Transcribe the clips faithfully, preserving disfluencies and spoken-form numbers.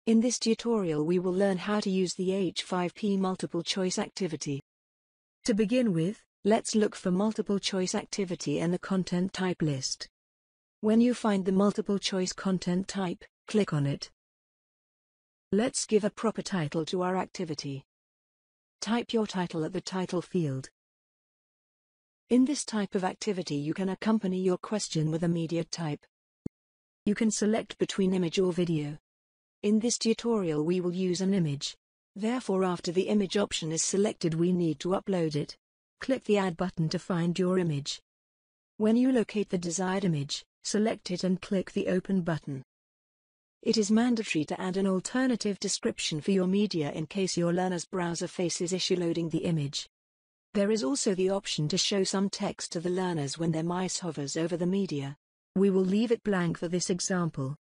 In this tutorial we will learn how to use the H five P multiple choice activity. To begin with, let's look for multiple choice activity in the content type list. When you find the multiple choice content type, click on it. Let's give a proper title to our activity. Type your title at the title field. In this type of activity you can accompany your question with a media type. You can select between image or video. In this tutorial we will use an image. Therefore after the image option is selected we need to upload it. Click the Add button to find your image. When you locate the desired image, select it and click the Open button. It is mandatory to add an alternative description for your media in case your learner's browser faces issue loading the image. There is also the option to show some text to the learners when their mouse hovers over the media. We will leave it blank for this example.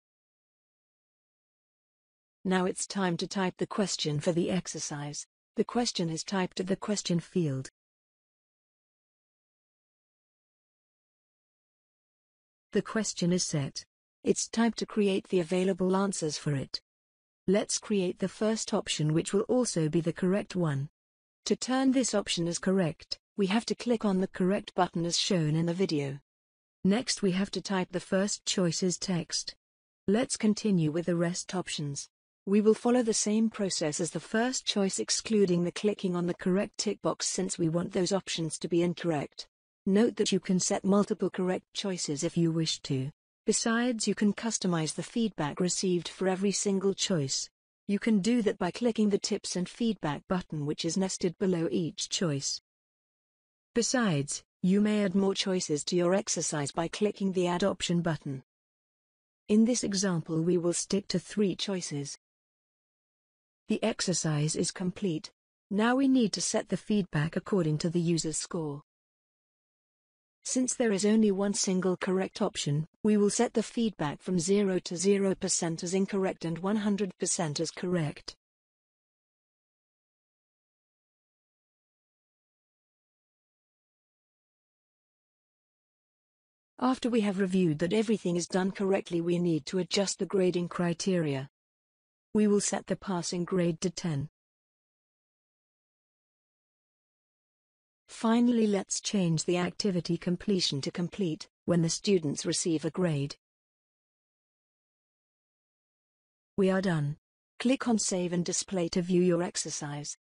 Now it's time to type the question for the exercise. The question is typed at the question field. The question is set. It's time to create the available answers for it. Let's create the first option, which will also be the correct one. To turn this option as correct, we have to click on the correct button as shown in the video. Next we have to type the first choice's text. Let's continue with the rest options. We will follow the same process as the first choice, excluding the clicking on the correct tick box since we want those options to be incorrect. Note that you can set multiple correct choices if you wish to. Besides, you can customize the feedback received for every single choice. You can do that by clicking the Tips and Feedback button, which is nested below each choice. Besides, you may add more choices to your exercise by clicking the Add option button. In this example we will stick to three choices. The exercise is complete. Now we need to set the feedback according to the user's score. Since there is only one single correct option, we will set the feedback from zero to zero percent as incorrect and one hundred percent as correct. After we have reviewed that everything is done correctly, we need to adjust the grading criteria. We will set the passing grade to ten. Finally, let's change the activity completion to complete when the students receive a grade. We are done. Click on Save and Display to view your exercise.